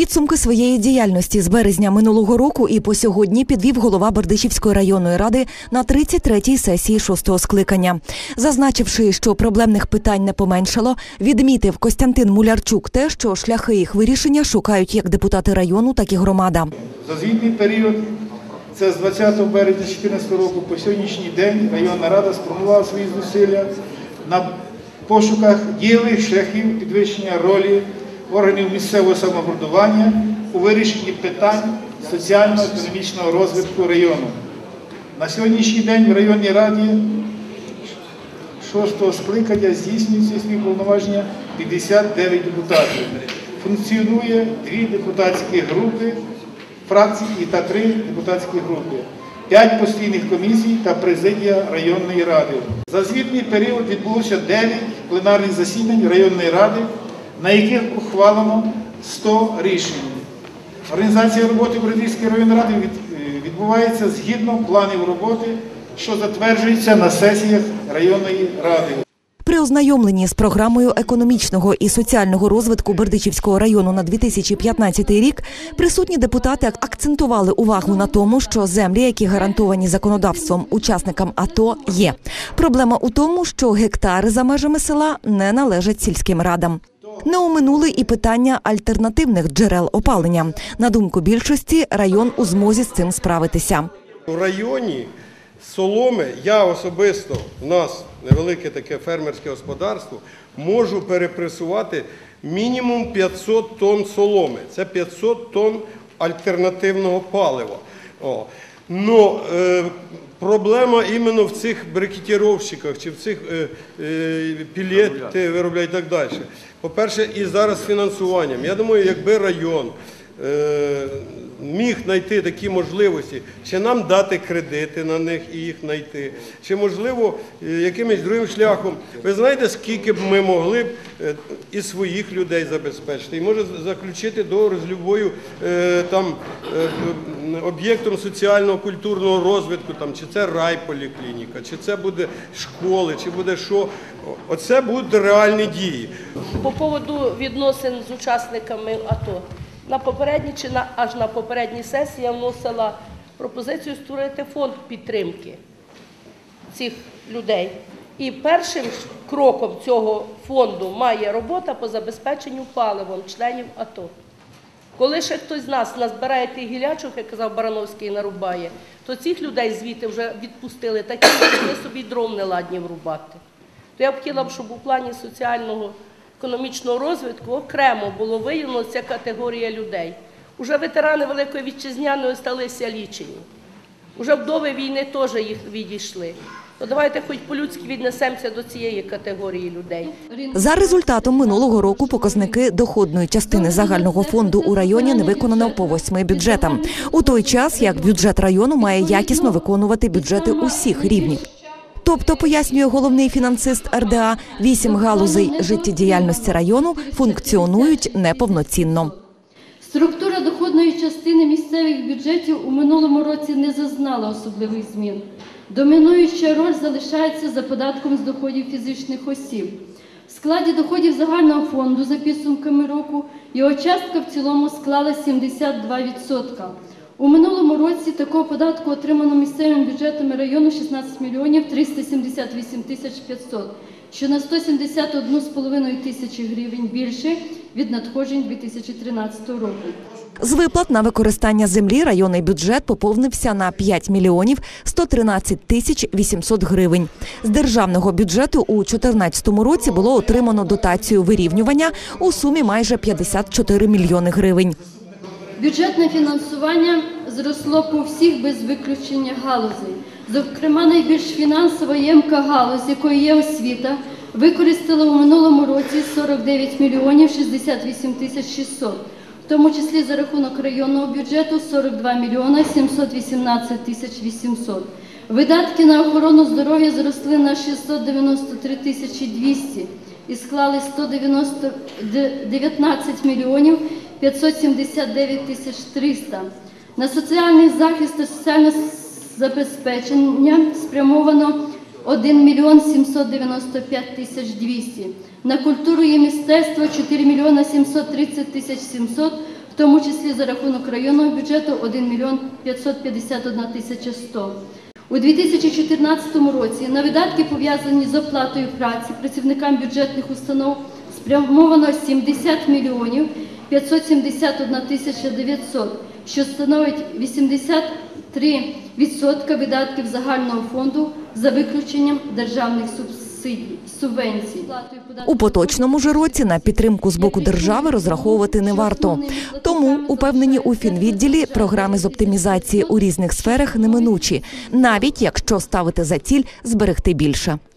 Підсумки своєї діяльності з березня минулого року і по сьогодні підвів голова Бердичівської районної ради на 33-й сесії 6-го скликання. Зазначивши, що проблемних питань не поменшало, відмітив Костянтин Мулярчук те, що шляхи їх вирішення шукають як депутати району, так і громада. За звітний період, це з 20 березня 2014 року по сьогоднішній день, районна рада спрямувала свої зусилля на пошуках дієвих шляхів підвищення ролі органів місцевого самоврядування у вирішенні питань соціально-економічного розвитку району. На сьогоднішній день в районній раді 6-го скликання здійснюється свої повноваження 59 депутатів. Функціонує 2 депутатські групи, фракції та 3 депутатські групи, 5 постійних комісій та президія районної ради. За звітний період відбулося 9 пленарних засідань районної ради, на яких ухвалено 100 рішень. Організація роботи Бердичівської районної ради відбувається згідно планів роботи, що затверджуються на сесіях районної ради. При ознайомленні з програмою економічного і соціального розвитку Бердичівського району на 2015 рік присутні депутати акцентували увагу на тому, що землі, які гарантовані законодавством учасникам АТО, є. Проблема у тому, що гектари за межами села не належать сільським радам. Не оминули і питання альтернативних джерел опалення. На думку більшості, район у змозі з цим справитися. У районі соломи, я особисто, у нас невелике таке фермерське господарство, можу перепресувати мінімум 500 тонн соломи. Це 500 тонн альтернативного палива. Но проблема іменно в цих брикетировщиках, чи в цих пілети виробляють і так далі. По-перше, і зараз з фінансуванням. Я думаю, якби район міг знайти такі можливості, чи нам дати кредити на них і їх знайти, чи, можливо, якимось другим шляхом. Ви знаєте, скільки б ми могли б і своїх людей забезпечити, і може заключити договір з любою об'єктом соціального, культурного розвитку, чи це райполіклініка, чи це буде школи, чи буде що. Оце будуть реальні дії. По поводу відносин з учасниками АТО. Аж на попередній сесії я вносила пропозицію створити фонд підтримки цих людей. І першим кроком цього фонду має робота по забезпеченню паливом членів АТО. Коли ще хтось з нас назбирає тих гілячок, як казав Барановський, нарубає, то цих людей звідти вже відпустили такі, що вони собі дров не ладні врубати. То я б хотіла, щоб у плані соціального економічного розвитку окремо було виявлено ця категорія людей. Уже ветерани Великої Вітчизняної сталися лічені. Уже вдови війни теж їх відійшли. То давайте хоч по-людськи віднесемося до цієї категорії людей. За результатом минулого року показники доходної частини загального фонду у районі не виконано по 8 бюджетам. У той час, як бюджет району має якісно виконувати бюджети усіх рівнів. Тобто, пояснює головний фінансист РДА, 8 галузей життєдіяльності району функціонують неповноцінно. Структура доходної частини місцевих бюджетів у минулому році не зазнала особливих змін. Домінуюча роль залишається за податком з доходів фізичних осіб. В складі доходів загального фонду за підсумками року його частка в цілому склала 72%. У минулому році такого податку отримано місцевими бюджетами району 16 мільйонів 378 тисяч 500, що на 171,5 тисячі гривень більше від надходжень 2013 року. З виплат на використання землі районний бюджет поповнився на 5 мільйонів 113 тисяч 800 гривень. З державного бюджету у 2014 році було отримано дотацію вирівнювання у сумі майже 54 мільйони гривень. Бюджетне фінансування зросло по всіх без виключення галузей. Зокрема, найбільш фінансово ємка галузь, якою є освіта, використала у минулому році 49 мільйонів 68 тисяч 600, в тому числі за рахунок районного бюджету 42 мільйона 718 тисяч 800. Видатки на охорону здоров'я зросли на 693 тисячі 200 і склали 119 мільйонів 579 тисяч 300. На соціальний захист та соціальне забезпечення спрямовано 1 мільйон 795 тисяч 200. На культуру і мистецтво 4 мільйона 730 тисяч 700, в тому числі за рахунок районного бюджету 1 мільйон 551 тисяча 100. У 2014 році на видатки, пов'язані з оплатою праці працівникам бюджетних установ, спрямовано 70 мільйонів 571 тисяча 900, що становить 83% видатків загального фонду за виключенням державних субвенцій. У поточному ж році на підтримку з боку держави розраховувати не варто. Тому, упевнені у фінвідділі, програми з оптимізації у різних сферах неминучі, навіть якщо ставити за ціль зберегти більше.